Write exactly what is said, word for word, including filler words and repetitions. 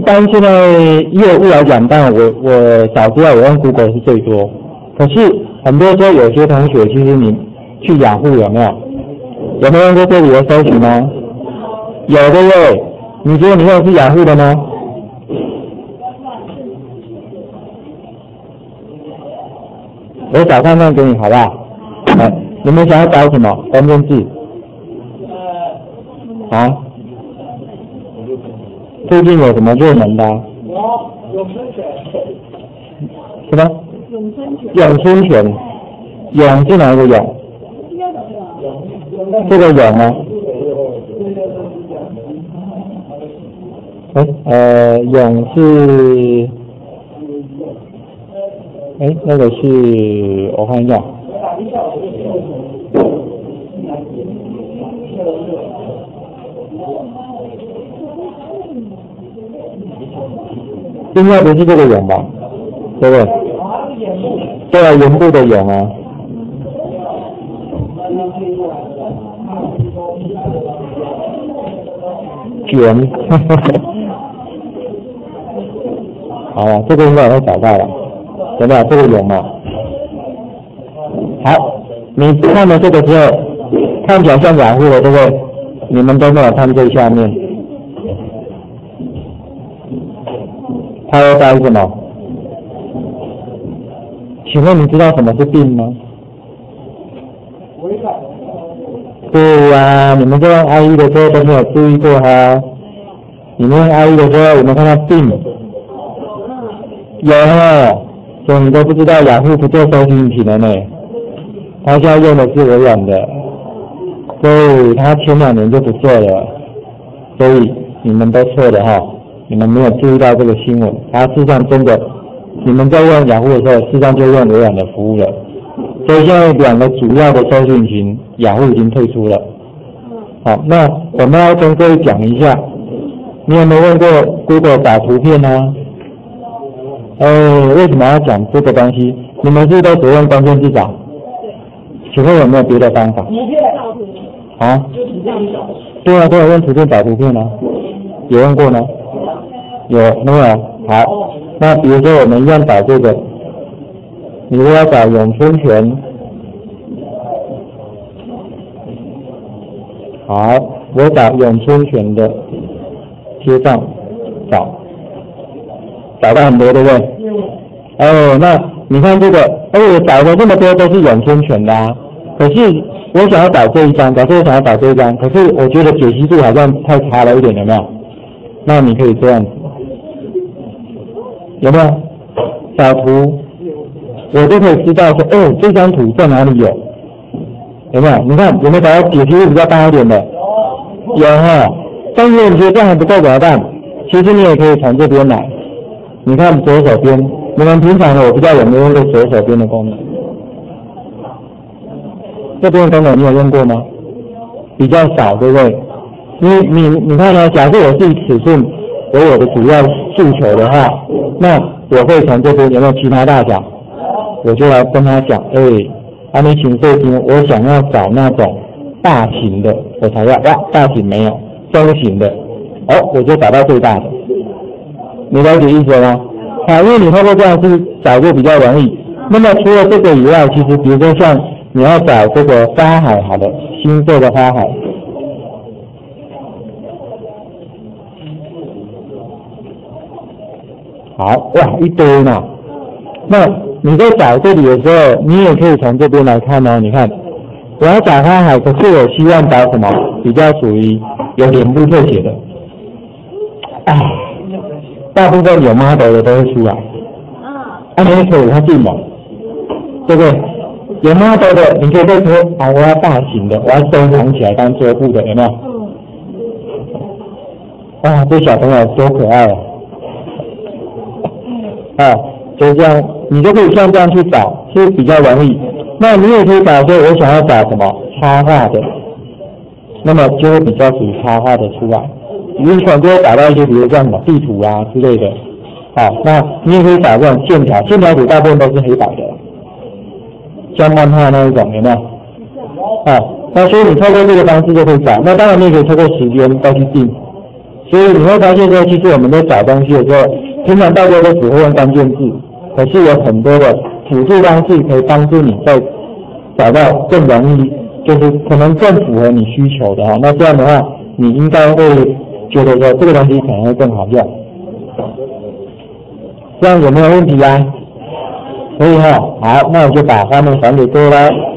般现在业务来讲，当然我我找资料我用 Google 是最多，可是很多时候有些同学其实你去雅虎有没有？有没有用过这里的搜寻呢？有对不对？你觉得你用的是雅虎的吗？我找看看给你好不好？来，你们想要找什么关键字？啊？最近有什么热门的、啊？永春泉。什么？永春泉。永春泉。永是哪一个永？这个永吗？哎，呃，永是，哎，那个是，我看一下。应该不是这个永吧？对不对？对啊，原部的永啊。卷，好了，这个应该也会找到了，对吧？这个永嘛。好，你看了这个之后，看起来像雅虎的，对不对？你们都没有看最下面。它要带什么？请问你知道什么是病吗？对啊，你们在用 I E 的时候都没有注意过它。你们用 I E 的时候有没有看到病？有哦，所以你都不知道雅虎不做搜寻引擎了呢。他现在用的是微软的，所以他前两年就不做了。所以你们都错了哈。你们没有注意到这个新闻，它事实上真的，你们在用雅虎的时候，事实上就用微软的服务了。所以现在两个主要的搜寻引擎，雅虎已经退出了。好，那我们要跟各位讲一下，你有没有问过 Google 找图片呢？呃，为什么要讲这个东西？你们是不是都只用关键字找？请问有没有别的方法？啊？对啊，都有用图片找图片啊。有用过吗？有，没有？好，那比如说我们要找这个，你如果要找永春泉，好，我找永春泉的贴上找，找到很多对不对？哦，那你看这个，哎，我找的这么多都是永春泉的啊，可是我想要找这一张，假设我想要找这一张，可是我觉得解析度好像太差了一点，有没有？那你可以这样子。有没有找图？我就可以知道说，哦，这张图在哪里有？有没有？你看有没有找到解析度比较大一点的？有哈。但是你觉得这样还不够怎么办？其实你也可以从这边来。你看左手边，你们平常我不知道有没有用过左手边的功能？这边的功能你有用过吗？比较少，对不对？因为你你看呢，假设我是以尺寸为我的主要诉求的话，那我会从这边有没有其他大小，我就来跟他讲，哎，啊你请设计，我想要找那种大型的，我才要，哇，大型没有，中型的，哦，我就找到最大的，你了解意思吗？啊，因为你透过这样是找就比较容易。那么除了这个以外，其实比如说像你要找这个花海，好的，新色的花海。好，哇，一堆呢。那你在找这里的时候，你也可以从这边来看哦。你看，我要找花海，可是我希望找什么？比较属于有脸部特写的。唉，大部分有 model 的都会出来。啊，你可以它进嘛，对不对？有 model 的，你可以再说啊，我要大型的，我要收藏起来当桌布的，有没有？啊，这小朋友多可爱啊！啊，就这样，你就可以像这样去找，是比较容易。那你也可以找说，我想要找什么插画的，那么就会比较属于插画的出来。你可能就会找到一些，比如像什么地图啊之类的。好，那你也可以找这种线条，线条图大部分都是黑白的，像漫画那一种，有没有？啊，那所以你透过这个方式就可以找。那当然你也可以透过时间再去定， 所以你会发现说，其实我们在找东西的时候，平常大家都只会用关键字，可是有很多的辅助方式可以帮助你在找到更容易，就是可能更符合你需求的哈。那这样的话，你应该会觉得说这个东西可能会更好用。这样有没有问题啊？可以哈，好，那我就把画面传给各位了。